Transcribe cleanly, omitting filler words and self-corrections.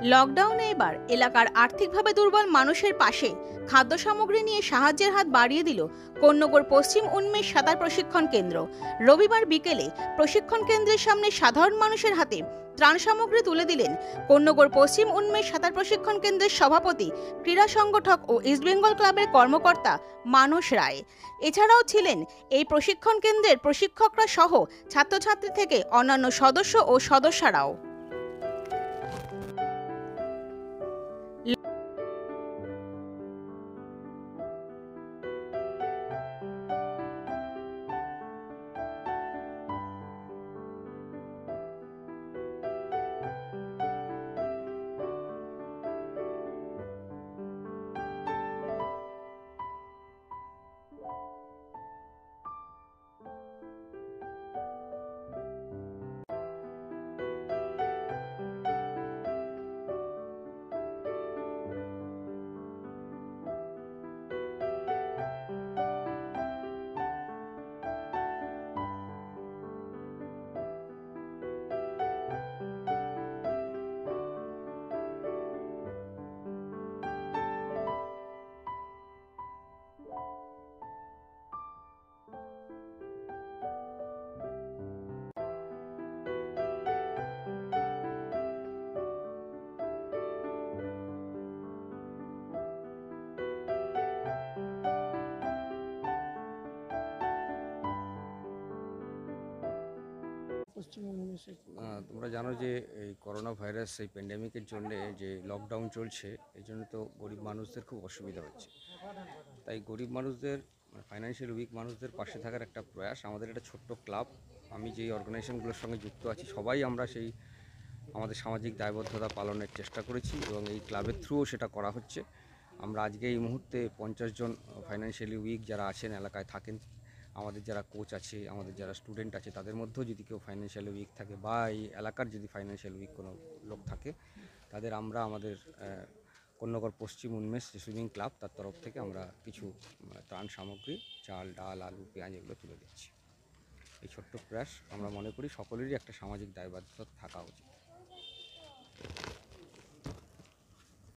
লকডাউনে এবার এলাকার আর্থিকভাবে দুর্বল মানুষের পাশে খাদ্য সামগ্রী নিয়ে সাহায্যের হাত বাড়িয়ে দিল কোন্নগর পশ্চিম উন্মেষ সাঁতার প্রশিক্ষণ কেন্দ্র। রবিবার বিকেলে প্রশিক্ষণ কেন্দ্রের সামনে সাধারণ মানুষের হাতে ত্রাণ সামগ্রী তুলে দিলেন কোন্নগর পশ্চিম উন্মেষ সাঁতার প্রশিক্ষণ কেন্দ্রের সভাপতি, ক্রীড়া সংগঠক ও ইস্টবেঙ্গল ক্লাবের কর্মকর্তা মানস রায়। এছাড়াও ছিলেন এই প্রশিক্ষণ কেন্দ্রের প্রশিক্ষকরা সহ ছাত্রছাত্রী থেকে অন্যান্য সদস্য ও সদস্যরাও। তোমরা জানো যে এই করোনা ভাইরাস এই প্যান্ডেমিকের জন্যে যে লকডাউন চলছে, এই জন্য তো গরিব মানুষদের খুব অসুবিধা হচ্ছে। তাই গরিব মানুষদের, ফাইন্যান্সিয়াল উইক মানুষদের পাশে থাকার একটা প্রয়াস। আমাদের একটা ছোট্ট ক্লাব, আমি যেই অর্গানাইজেশনগুলোর সঙ্গে যুক্ত আছি সবাই আমরা সেই আমাদের সামাজিক দায়বদ্ধতা পালনের চেষ্টা করেছি এবং এই ক্লাবের থ্রুও সেটা করা হচ্ছে। আমরা আজকে এই মুহূর্তে 50 জন ফাইন্যান্সিয়ালি উইক যারা আছেন, এলাকায় থাকেন, আমাদের যারা কোচ আছে, আমাদের যারা স্টুডেন্ট আছে, তাদের মধ্যেও যদি কেউ ফাইন্যান্সিয়ালি উইক থাকে বা এই এলাকার যদি ফাইন্যান্সিয়াল উইক কোনো লোক থাকে, তাদের আমরা আমাদের কোন্নগর পশ্চিম উন্মেষ যে সুইমিং ক্লাব, তার তরফ থেকে আমরা কিছু ত্রাণ সামগ্রী, চাল, ডাল, আলু, পেঁয়াজ এগুলো তুলে দিচ্ছি। এই ছোট্ট প্রয়াস আমরা মনে করি সকলেরই একটা সামাজিক দায়বদ্ধতা থাকা উচিত।